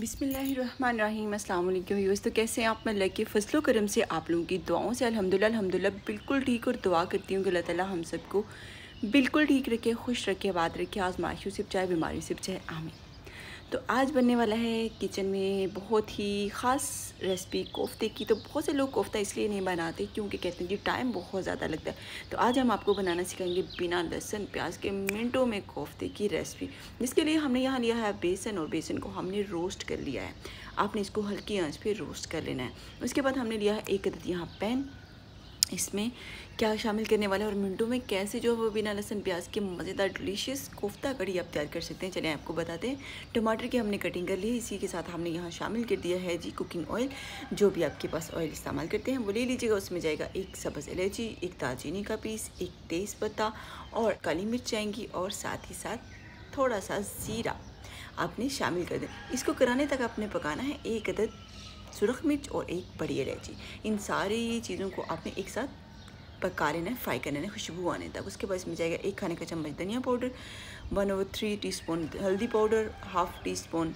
बिस्मिल्लाहिर्रहमानिर्रहीम। अस्सलाम वालेकुम व्यूअर्स। तो कैसे हैं आप? मैं अल्लाह के फजलो करम से आप लोगों की दुआओं से अल्हम्दुलिल्लाह बिल्कुल ठीक, और दुआ करती हूँ कि अल्लाह ताला हम सबको बिल्कुल ठीक रखे, खुश रखे, आबाद रखे, आजमाइशों से बचाए, बीमारियों से बचाए, आमीन। तो आज बनने वाला है किचन में बहुत ही ख़ास रेसिपी कोफ्ते की। तो बहुत से लोग कोफ्ता इसलिए नहीं बनाते क्योंकि कहते हैं कि टाइम बहुत ज़्यादा लगता है। तो आज हम आपको बनाना सिखाएंगे बिना लहसुन प्याज के मिनटों में कोफ्ते की रेसिपी, जिसके लिए हमने यहाँ लिया है बेसन, और बेसन को हमने रोस्ट कर लिया है। आपने इसको हल्की आंच पे रोस्ट कर लेना है। उसके बाद हमने लिया है एक अदद यहाँ पैन। इसमें क्या शामिल करने वाले हैं और मिनटों में कैसे जो वो बिना लहसुन प्याज के मज़ेदार डिलीशियस कोफ्ता कड़ी आप तैयार कर सकते हैं, चलिए आपको बताते हैं। टमाटर की हमने कटिंग कर ली है। इसी के साथ हमने यहाँ शामिल कर दिया है जी कुकिंग ऑयल। जो भी आपके पास ऑयल इस्तेमाल करते हैं वो ले लीजिएगा। उसमें जाएगा एक सब्ज़ इलायची, एक दालचीनी का पीस, एक तेज़पत्ता और काली मिर्च जाएंगी, और साथ ही साथ थोड़ा सा ज़ीरा आपने शामिल कर दें। इसको कराने तक आपने पकाना है। एक अदद सुरख मिर्च और एक बड़ी इलायची, इन सारी चीज़ों को आपने एक साथ पका लेना है, फ्राई करना है खुशबू आने तक। उसके बाद इसमें जाएगा एक खाने का चम्मच धनिया पाउडर, 1/3 टीस्पून हल्दी पाउडर, हाफ़ टी स्पून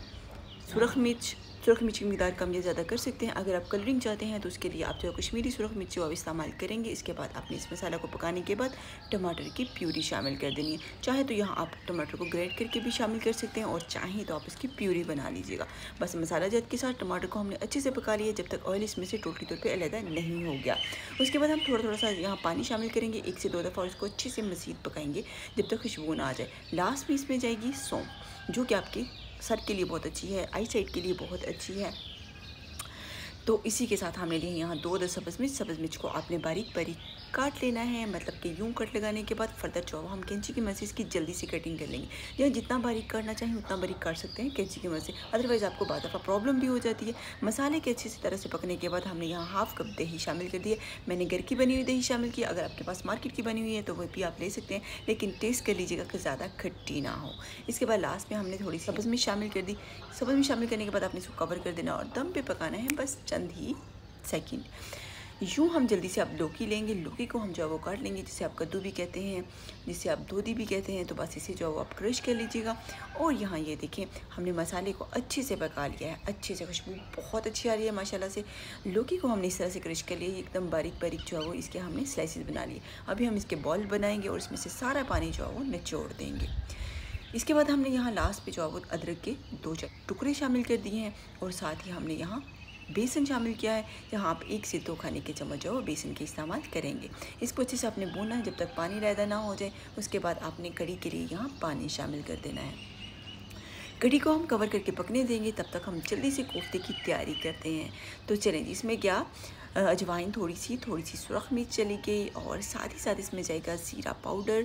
सुरख मिर्च की मिकदार कम या ज़्यादा कर सकते हैं। अगर आप कलरिंग चाहते हैं तो उसके लिए आप जो कश्मीरी सुरख मिर्च जो आप इस्तेमाल करेंगे। इसके बाद आपने इस मसाला को पकाने के बाद टमाटर की प्यूरी शामिल कर देनी है। चाहे तो यहाँ आप टमाटर को ग्रेट करके भी शामिल कर सकते हैं, और चाहें तो आप इसकी प्यूरी बना लीजिएगा। बस मसाला जात के साथ टमाटर को हमने अच्छे से पका लिया जब तक ऑयल इसमें से टोटली तौर पर अलहदा नहीं हो गया। उसके बाद हम थोड़ा सा यहाँ पानी शामिल करेंगे 1 से 2 दफ़ा, और इसको अच्छे से मज़ीद पकाएंगे जब तक खुशबू ना आ जाए। लास्ट में इसमें जाएगी सौंफ, जो कि आपकी सर के लिए बहुत अच्छी है, आई साइड के लिए बहुत अच्छी है। तो इसी के साथ हमने लिए यहाँ 2 अदद सब्ज़ मिर्च को आपने बारीक बारीक काट लेना है। मतलब कि यूँ कट लगाने के बाद फर्दर जो हम कैंची की मदद से इसकी जल्दी से कटिंग कर लेंगे। या जितना बारीक काटना चाहें उतना बारीक काट सकते हैं कैंची की मदद से, अदरवाइज़ आपको बाद दफ़ा प्रॉब्लम भी हो जाती है। मसाले के अच्छी तरह से पकने के बाद हमने यहाँ हाफ़ कप दही शामिल कर दिया। मैंने घर की बनी हुई दही शामिल की। अगर आपके पास मार्केट की बनी हुई है तो वह भी आप ले सकते हैं, लेकिन टेस्ट कर लीजिएगा कि ज़्यादा खट्टी ना हो। इसके बाद लास्ट में हमने थोड़ी सब्ज़ मिर्च शामिल कर दी। सब्ज़ मिर्च शामिल करने के बाद आपने इसको कवर कर देना और दम पे पकाना है बस चंद ही सेकंड। यूँ हम जल्दी से आप लौकी लेंगे। लौकी को हम जो है वो काट लेंगे, जिसे आप कद्दू भी कहते हैं, जिसे आप दूधी भी कहते हैं। तो बस इसे जो है वो आप क्रश कर लीजिएगा। और यहाँ ये देखें हमने मसाले को अच्छे से पका लिया है, अच्छे से खुशबू बहुत अच्छी आ रही है माशाल्लाह से। लौकी को हमने इस तरह से क्रश कर लिया, एकदम बारीक बारीक जो है वो इसके हमने स्लाइसेस बना लिए। अभी हम इसके बॉल बनाएंगे और इसमें से सारा पानी जो है वो निचोड़ देंगे। इसके बाद हमने यहाँ लास्ट पे जो है वो अदरक के 2 टुकड़े शामिल कर दिए हैं, और साथ ही हमने यहाँ बेसन शामिल किया है। यहाँ आप 1 से 2 खाने के चम्मच जो बेसन के इस्तेमाल करेंगे। इसको अच्छे से आपने भूनना है जब तक पानी रायदा ना हो जाए। उसके बाद आपने कड़ी के लिए यहाँ पानी शामिल कर देना है। कड़ी को हम कवर करके पकने देंगे, तब तक हम जल्दी से कोफ्ते की तैयारी करते हैं। तो चलें जी, इसमें क्या अजवाइन थोड़ी सी सुरख मिर्च चली गई, और साथ ही साथ इसमें जाएगा ज़ीरा पाउडर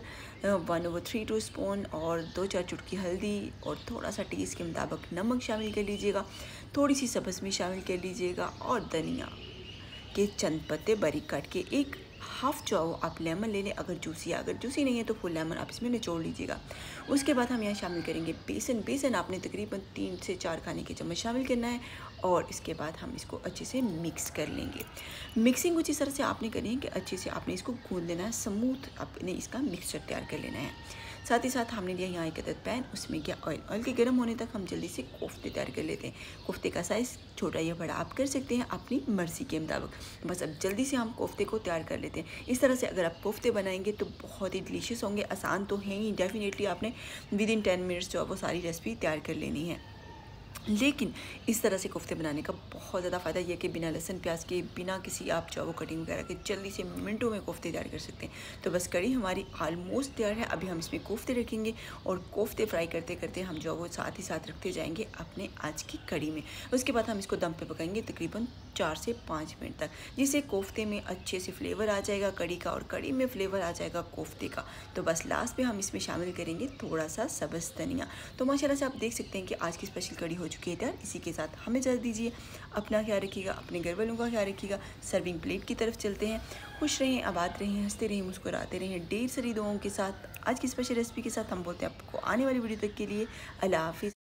1/3 टीस्पून, और 2-4 चुटकी हल्दी, और थोड़ा सा टेस्ट के मुताबिक नमक शामिल कर लीजिएगा। थोड़ी सी सब्ज़ मिर्च शामिल कर लीजिएगा, और धनिया के चंद पत्ते बारीक काट के। एक हाफ़ जो आप लेमन ले लें, अगर जूसी नहीं है तो फुल लेमन आप इसमें निचोड़ लीजिएगा। उसके बाद हम यहाँ शामिल करेंगे बेसन आपने तकरीबन 3 से 4 खाने के चम्मच शामिल करना है, और इसके बाद हम इसको अच्छे से मिक्स कर लेंगे। मिक्सिंग कुछ इस तरह से आपने करनी है कि अच्छे से आपने इसको गूंद लेना है, स्मूथ आपने इसका मिक्सचर तैयार कर लेना है। साथ ही साथ हमने लिया यहाँ एक अदद पैन, उसमें क्या ऑयल के गर्म होने तक हम जल्दी से कोफ्ते तैयार कर लेते हैं। कोफ्ते का साइज़ छोटा या बड़ा आप कर सकते हैं अपनी मर्ज़ी के मुताबिक। बस अब जल्दी से हम कोफ्ते को तैयार कर लेते हैं। इस तरह से अगर आप कोफ्ते बनाएंगे तो बहुत ही डिलीशियस होंगे। आसान तो हैं ही, डेफिनेटली आपने विदिन 10 मिनट्स जो है वो सारी रेसिपी तैयार कर लेनी है। लेकिन इस तरह से कोफ्ते बनाने का बहुत ज़्यादा फ़ायदा यह कि बिना लहसुन प्याज के, बिना किसी आप जो वो कटिंग वगैरह के जल्दी से मिनटों में कोफ्ते तैयार कर सकते हैं। तो बस कड़ी हमारी ऑलमोस्ट तैयार है। अभी हम इसमें कोफ्ते रखेंगे, और कोफ्ते फ्राई करते करते हम जो वो साथ ही साथ रखते जाएंगे अपने आज की कड़ी में। उसके बाद हम इसको दम पे पकाएंगे तकरीबन 4 से 5 मिनट तक, जिससे कोफ्ते में अच्छे से फ्लेवर आ जाएगा कड़ी का, और कड़ी में फ्लेवर आ जाएगा कोफ्ते का। तो बस लास्ट में हम इसमें शामिल करेंगे थोड़ा सा सब्ज़ धनिया। तो माशाल्लाह से आप देख सकते हैं कि आज की स्पेशल कड़ी हो चुकी है तैयार। इसी के साथ हमें इजाज़त दीजिए। अपना ख्याल रखिएगा, अपने घर वालों का ख्याल रखिएगा। सर्विंग प्लेट की तरफ चलते हैं। खुश रहें, आबाद रहें, हंसते रहें, मुस्कुराते रहें, ढेर सारी दुआओं के साथ। आज की स्पेशल रेसिपी के साथ हम बोलते हैं आपको आने वाली वीडियो तक के लिए अल्लाह हाफ़िज़।